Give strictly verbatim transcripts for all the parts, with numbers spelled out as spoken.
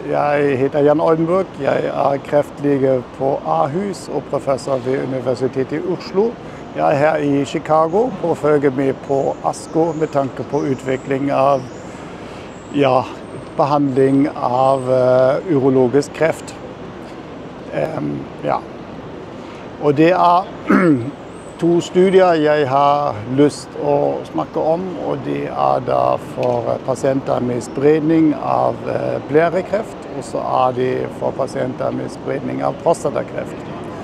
Jeg heter Jan Oldenburg. Jeg er kreftlege på Ahus og professor ved Universitetet i Oslo. Jeg er her i Chicago og følger med på ASCO med tanke på utvikling av ja, behandling av uh, urologisk kreft. Um, ja. Og det er to studier jeg har lyst å snakke om, og det er da for pasienter med spredning av blærekreft, og så er det for pasienter med spredning av prostatakreft.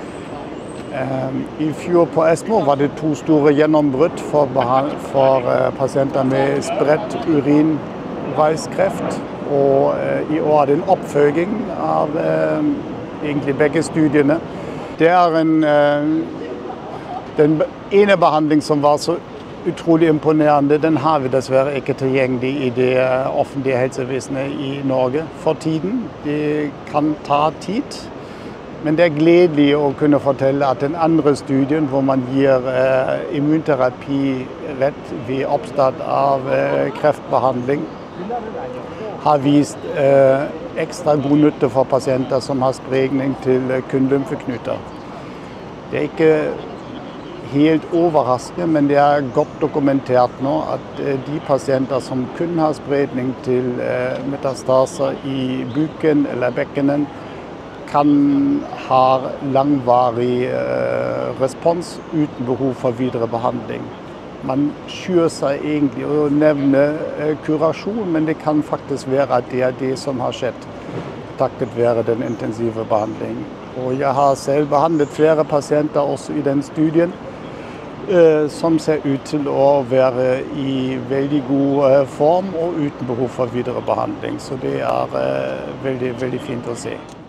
I fjor på ASCO var det to store gjennombrudd for, for pasienter med spredt urinveiskreft, og i år er det en oppfølging av egentlig begge studiene. Det er en Den ene behandling som var så utrolig imponerende, den har vi dessverre ikke tilgjengelig i det offentlige helsevesenet i Norge for tiden. Det kan ta tid, men det er gledelig å kunne fortelle at den andre studien, hvor man gir eh, immunterapi rett ved oppstart av eh, kreftbehandling, har vist eh, ekstra god nytte for pasienter som har spredning til kun lymfeknuter. Det er ikke helt overraskende, men det er godt dokumentert nå at de pasienter som kun har spredning til metastaser i buken eller bekkenen, kan ha langvarig respons uten behov for videre behandling. Man skyr seg egentlig å nevne kurasjon, men det kan faktisk være at det er det som har skjedd, takket være den intensive behandlingen. Og jeg har selv behandlet flere pasienter også i den studien, som ser ut til å være i veldig god form og uten behov for videre behandling. Så det er veldig, veldig fint å se.